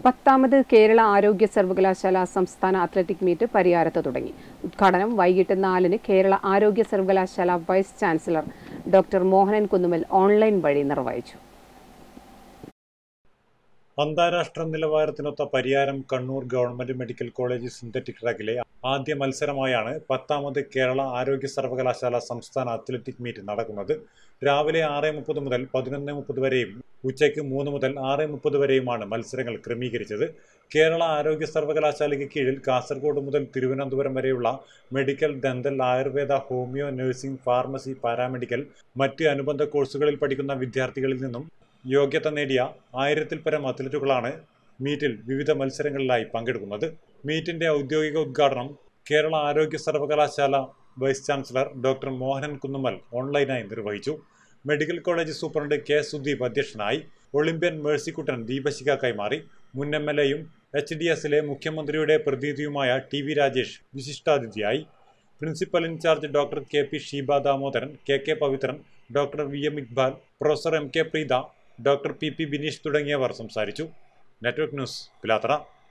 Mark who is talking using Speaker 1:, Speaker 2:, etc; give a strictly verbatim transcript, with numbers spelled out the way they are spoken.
Speaker 1: പത്താമത് കേരള ആരോഗ്യ സർവകലാശാല സംസ്ഥാന അത്ലറ്റിക് മീറ്റ് പരിയാരത്ത് തുടങ്ങി. ഉദ്ഘാടനം വൈകിട്ട് നാലിന് കേരള ആരോഗ്യ സർവകലാശാല vice chancellor doctor Mohanan Kunnummal online വഴി നിർവഹിച്ചു.
Speaker 2: അന്താരാഷ്ട്ര നിലവാരത്തിനൊത്ത Pariyaram Kannur government medical college synthetic ട്രാക്കിലെ ആദ്യ മത്സരമായാണ് പത്താമത് കേരള ആരോഗ്യ സർവകലാശാല സംസ്ഥാന അത്ലറ്റിക് മീറ്റ് നടക്കുന്നത്. രാവിലെ ആറ് മുപ്പത് മുതൽ പതിനൊന്ന് മുപ്പത് വരെയും ഉച്ചയ്ക്ക് മൂന്ന് മുതൽ ആറ് മുപ്പത് വരെയുമാണ് മത്സരങ്ങൾ ക്രമീകരിച്ചത്. കേരള ആരോഗ്യ സർവകലാശാലയ്ക്ക് കീഴിൽ കാസർഗോഡ് മുതൽ തിരുവനന്തപുരം വരെയുള്ള medical, dental, Ayurveda, homeo, nursing, pharmacy, paramedical, മറ്റ് അനുബന്ധ കോഴ്സുകളിൽ പഠിക്കുന്ന വിദ്യാർത്ഥികളിൽ നിന്നും യോഗ്യത നേടിയ ആയിരത്തിൽ പരം അത്ലറ്റുകളാണ് മീറ്റിൽ വിവിധ മത്സരങ്ങളിലായി പങ്കെടുക്കുന്നത്. മീറ്റിന്റെ ഔദ്യോഗിക ഉദ്ഘാടനം കേരള ആരോഗ്യ സർവകലാശാല vice chancellor doctor Mohanan Kunnummal ഓൺലൈനായി നിർവഹിച്ചു. Medical college superintendent K Sudeep അധ്യക്ഷനായി. ഒളിമ്പ്യൻ മേഴ്സിക്കുട്ടൻ ദീപശിഖ കൈമാറി. മുൻ എം എൽ എയും എച്ച് ഡി എസിലെ മുഖ്യമന്ത്രിയുടെ പ്രതിനിധിയുമായ ടി വി രാജേഷ് വിശിഷ്ടാതിഥിയായി. Principal incharge doctor K P Sheeba Damodaran, K K Pavithran, doctor V M Iqbal, professor M K Preetha, doctor P P Bineesh തുടങ്ങിയവർ സംസാരിച്ചു. Network news, Pilathara.